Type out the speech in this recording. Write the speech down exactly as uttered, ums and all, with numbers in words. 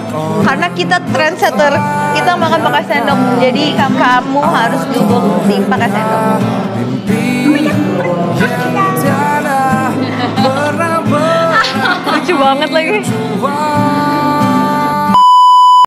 Karena kita trendsetter, kita makan pakai sendok. Jadi kamu harus juga bukti pakai sendok. Lucu banget lagi.